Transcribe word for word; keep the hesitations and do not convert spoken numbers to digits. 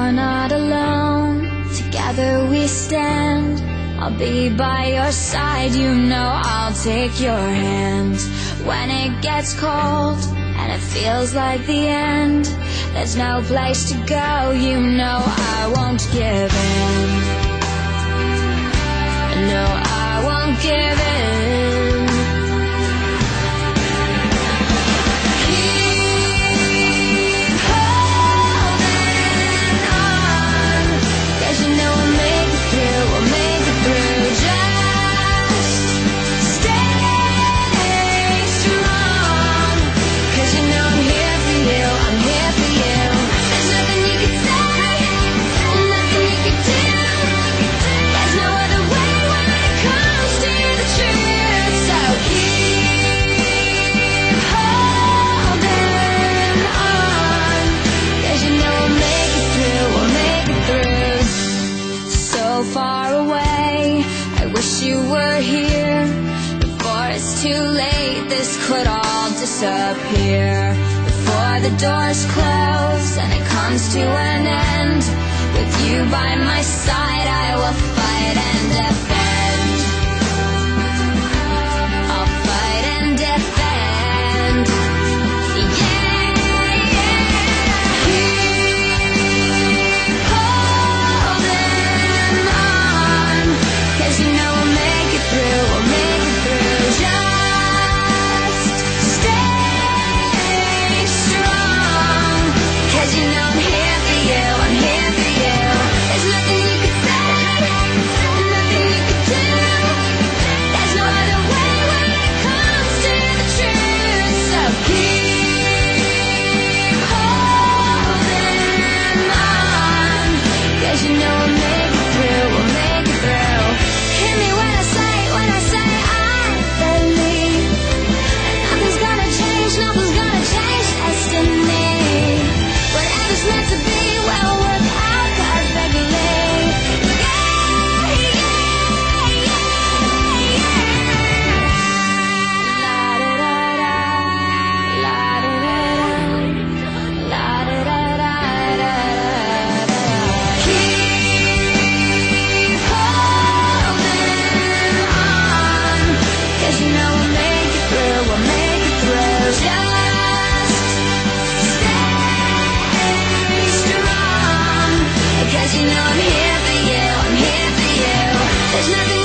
You're not alone, together we stand. I'll be by your side, you know I'll take your hand. When it gets cold and it feels like the end, there's no place to go, you know I won't give in. No, I won't give in. Far away, I wish you were here. Before it's too late, this could all disappear. Before the doors close and it comes to an end, with you by my side I will fight and defend. I'll fight and defend. You know I'm here for you, I'm here for you. There's nothing